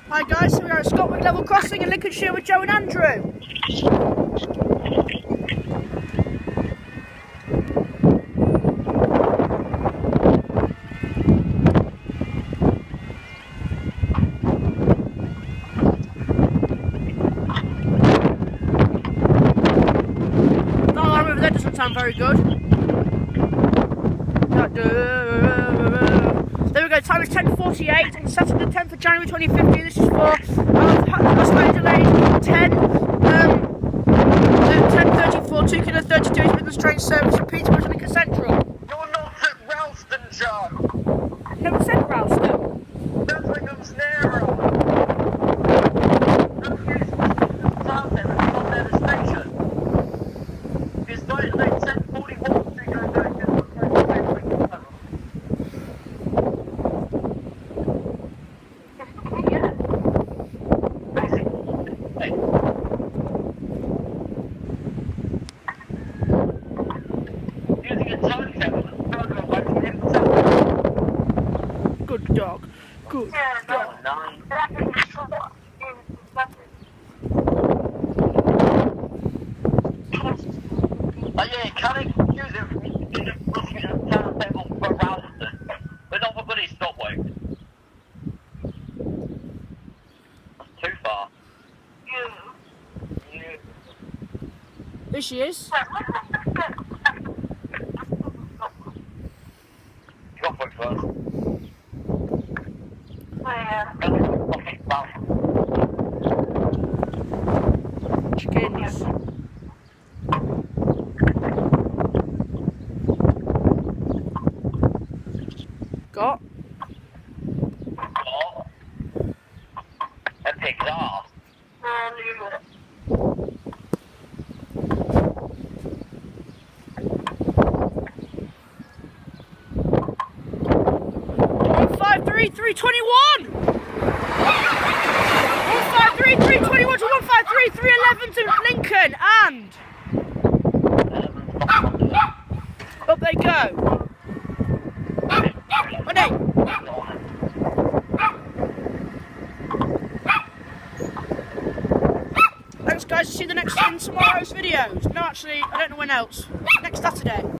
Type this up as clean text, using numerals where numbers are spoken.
Hi guys, so we're at Scopwick level crossing in Lincolnshire with Joe and Andrew. That alarm over there doesn't sound very good. There we go, time is 10:48 on Saturday the 10th of January 2015. This is for slightly delayed 10:34, 2 kilo 32 is business train service from Peterborough to Lincoln Central. You're not at Ralston, Joe! Never said Ralston. Birmingham's nearer! Don't use the time there, it's not near the station. It's not at 10:41, 2 kilo 32 is business train service. Good dog. Good dog. Oh yeah, can I use it for looking at the timetable for Ralston, but not for bloody Scopwick. That's too far. Yeah. There she is. Scopwick first. Chickens. Got. That pig's off. 153,321! 153,321 to 153,311 to Lincoln, and up they go. Ready? Thanks guys, see you the next in tomorrow's videos. No, actually, I don't know when else. Next Saturday.